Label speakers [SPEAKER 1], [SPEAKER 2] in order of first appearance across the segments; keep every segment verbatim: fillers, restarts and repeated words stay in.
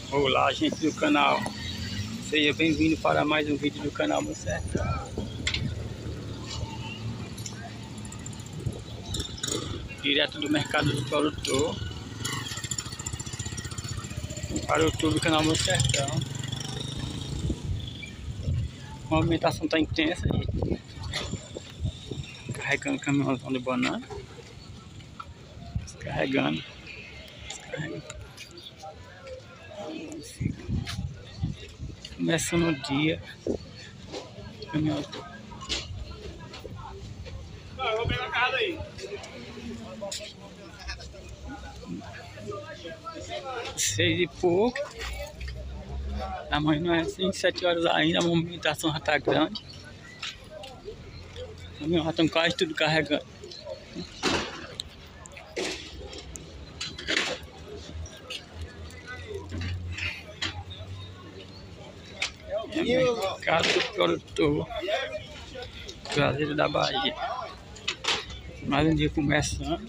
[SPEAKER 1] Olá, gente do canal, seja bem-vindo para mais um vídeo do canal Meu Sertão. Direto do mercado do produtor para o YouTube do canal Meu Sertão. A movimentação está intensa, gente. Carregando o caminhãozão de banana. Descarregando. Descarregando. Começando o dia. Caminhão.
[SPEAKER 2] Eu vou pegar a casa aí.
[SPEAKER 1] Seis e pouco. Amanhã não é assim, sete horas ainda, a movimentação já está grande. Os caminhões já estão quase tudo carregando. É o mercado do produtor Juazeiro da Bahia. Mais um dia começando.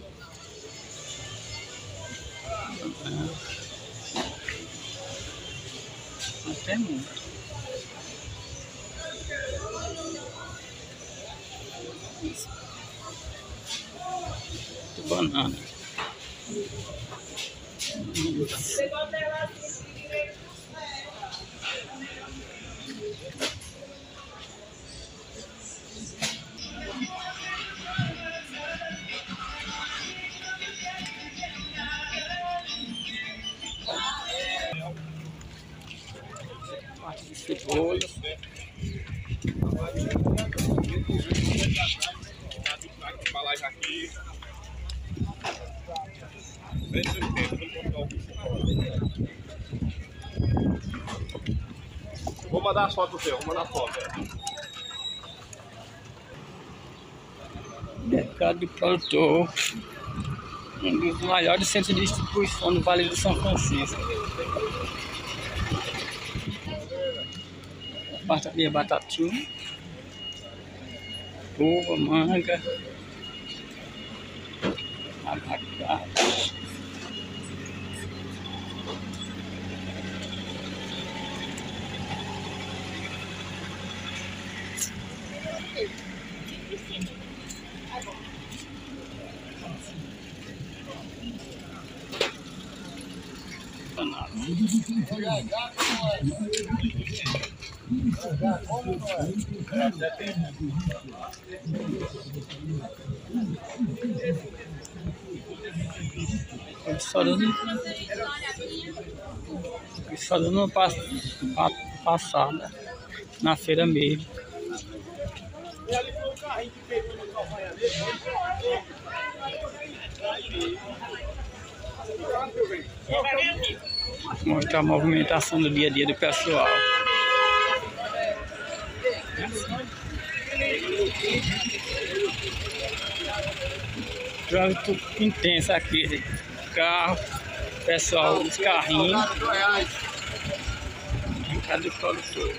[SPEAKER 1] Até muito. Muito banana. Parte de cebola.
[SPEAKER 2] Embalagem aqui. Vou mandar as fotos pro seu, vou mandar as fotos.
[SPEAKER 1] Mercado do produtor. Um dos maiores centros de distribuição do Vale do São Francisco. Parte ali é batatinha, uva, manga, abacate. Banana. Só dando, só dando uma pass, pa, passada na feira mesmo. Mostrar a movimentação do dia a dia do pessoal. Trânsito intenso aqui. Carro, pessoal, os carrinhos. Cadê o produtor?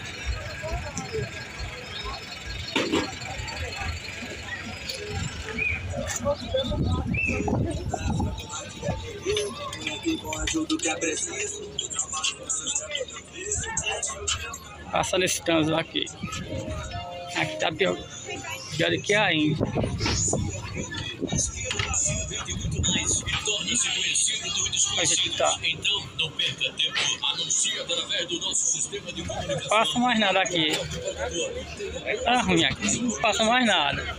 [SPEAKER 1] Passa nesse trânsito aqui. Aqui tá pior, pior do que ainda. Mas aqui tá. Não passa mais nada aqui. Tá ruim aqui, não passa mais nada.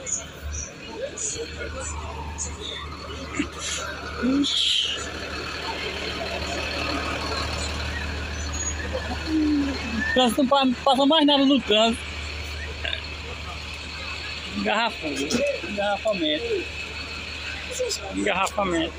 [SPEAKER 1] O trânsito não passa mais nada no trânsito. Engarrafamento. Engarrafamento. Engarrafamento.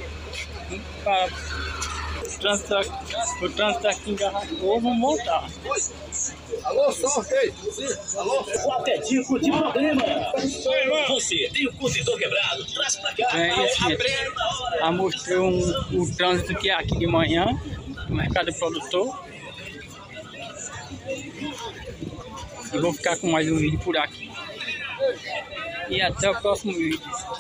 [SPEAKER 1] O trânsito, o trânsito aqui engarrafou, vamos voltar.
[SPEAKER 2] Alô, só ok. Alô?
[SPEAKER 3] Qualquer tipo de problema. Você tem o condutor quebrado? Traz pra cá.
[SPEAKER 1] É isso, gente. Eu mostrei um, o trânsito que é aqui de manhã, no mercado produtor. E vou ficar com mais um vídeo por aqui. E até o próximo vídeo.